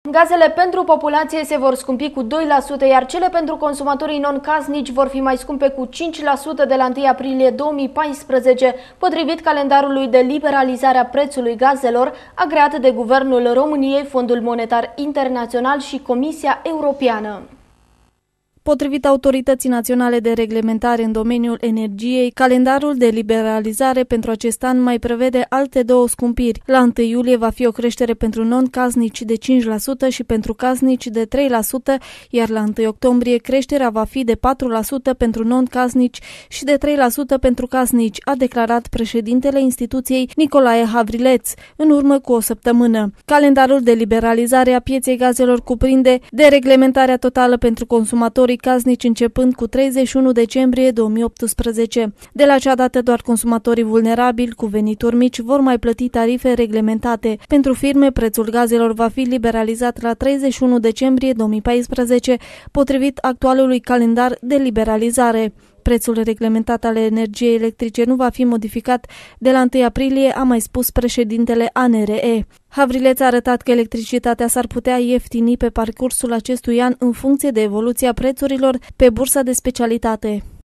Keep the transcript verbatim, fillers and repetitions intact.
Gazele pentru populație se vor scumpi cu doi la sută, iar cele pentru consumatorii non-casnici vor fi mai scumpe cu cinci la sută de la întâi aprilie două mii paisprezece, potrivit calendarului de liberalizare a prețului gazelor, agreat de Guvernul României, Fondul Monetar Internațional și Comisia Europeană. Potrivit Autorității Naționale de Reglementare în domeniul energiei, calendarul de liberalizare pentru acest an mai prevede alte două scumpiri. La întâi iulie va fi o creștere pentru non-casnici de cinci la sută și pentru casnici de trei la sută, iar la întâi octombrie creșterea va fi de patru la sută pentru non-casnici și de trei la sută pentru casnici, a declarat președintele instituției Nicolae Havrileț în urmă cu o săptămână. Calendarul de liberalizare a pieței gazelor cuprinde dereglementarea totală pentru consumatorii casnici începând cu treizeci și unu decembrie două mii optsprezece. De la acea dată, doar consumatorii vulnerabili cu venituri mici vor mai plăti tarife reglementate. Pentru firme, prețul gazelor va fi liberalizat la treizeci și unu decembrie două mii paisprezece, potrivit actualului calendar de liberalizare. Prețul reglementat al energiei electrice nu va fi modificat de la întâi aprilie, a mai spus președintele A N R E. Havrileț a arătat că electricitatea s-ar putea ieftini pe parcursul acestui an în funcție de evoluția prețurilor pe bursa de specialitate.